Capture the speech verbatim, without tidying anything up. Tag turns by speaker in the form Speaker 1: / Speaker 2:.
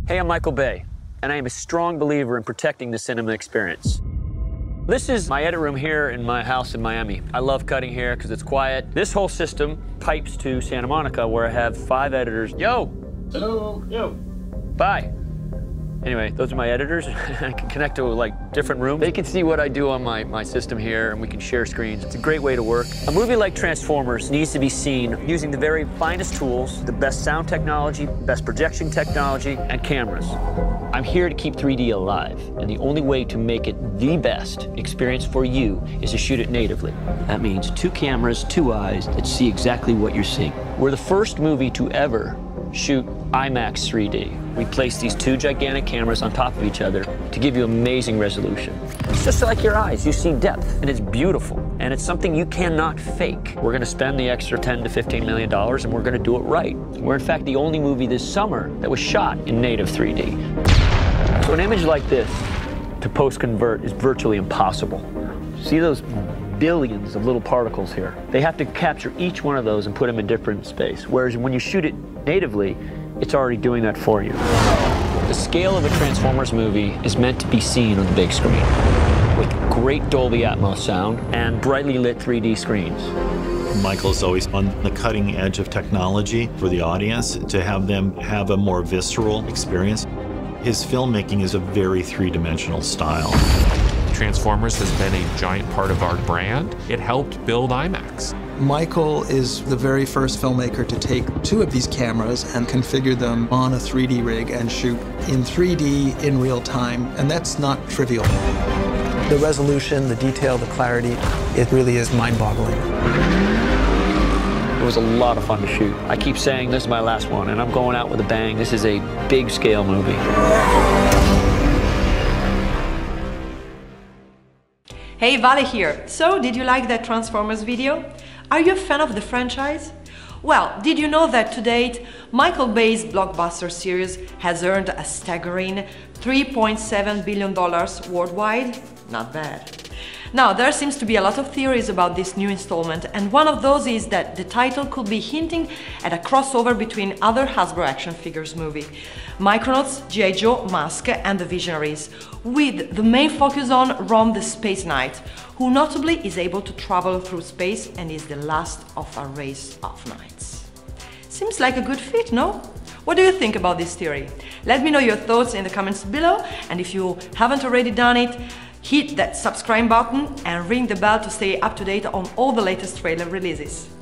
Speaker 1: Hey, I'm Michael Bay, and I am a strong believer in protecting the cinema experience. This is my edit room here in my house in Miami. I love cutting here because it's quiet. This whole system pipes to Santa Monica, where I have five editors. Yo!
Speaker 2: Hello! Yo!
Speaker 1: Bye! Anyway, those are my editors. I can connect to like different rooms. They can see what I do on my, my system here, and we can share screens. It's a great way to work. A movie like Transformers needs to be seen using the very finest tools, the best sound technology, best projection technology, and cameras. I'm here to keep three D alive, and the only way to make it the best experience for you is to shoot it natively. That means two cameras, two eyes that see exactly what you're seeing. We're the first movie to ever shoot IMAX three D. We place these two gigantic cameras on top of each other to give you amazing resolution. It's just like your eyes, you see depth, and it's beautiful, and it's something you cannot fake. We're gonna spend the extra ten to fifteen million dollars, and we're gonna do it right. We're in fact the only movie this summer that was shot in native three D. So an image like this to post-convert is virtually impossible. See those billions of little particles here? They have to capture each one of those and put them in different space, whereas when you shoot it natively, it's already doing that for you. The scale of a Transformers movie is meant to be seen on the big screen, with great Dolby Atmos sound and brightly lit three D screens.
Speaker 3: Michael's always on the cutting edge of technology for the audience to have them have a more visceral experience. His filmmaking is a very three-dimensional style.
Speaker 4: Transformers has been a giant part of our brand. It helped build IMAX.
Speaker 5: Michael is the very first filmmaker to take two of these cameras and configure them on a three D rig and shoot in three D in real time, and that's not trivial. The resolution, the detail, the clarity, it really is mind-boggling.
Speaker 1: It was a lot of fun to shoot. I keep saying this is my last one, and I'm going out with a bang. This is a big-scale movie.
Speaker 6: Hey, Vale here. So, did you like that Transformers video? Are you a fan of the franchise? Well, did you know that to date, Michael Bay's blockbuster series has earned a staggering three point seven billion dollars worldwide? Not bad. Now, there seems to be a lot of theories about this new installment, and one of those is that the title could be hinting at a crossover between other Hasbro action figures movie, Micronauts, G I Joe, Mask, and the Visionaries, with the main focus on Rom the Space Knight, who notably is able to travel through space and is the last of a race of knights. Seems like a good fit, no? What do you think about this theory? Let me know your thoughts in the comments below, and if you haven't already done it, hit that subscribe button and ring the bell to stay up to date on all the latest trailer releases.